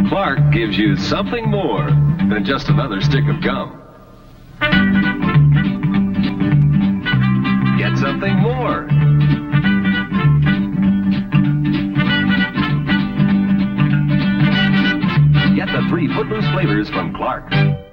Clark gives you something more than just another stick of gum. Get something more. Get the 3 Footloose flavors from Clark.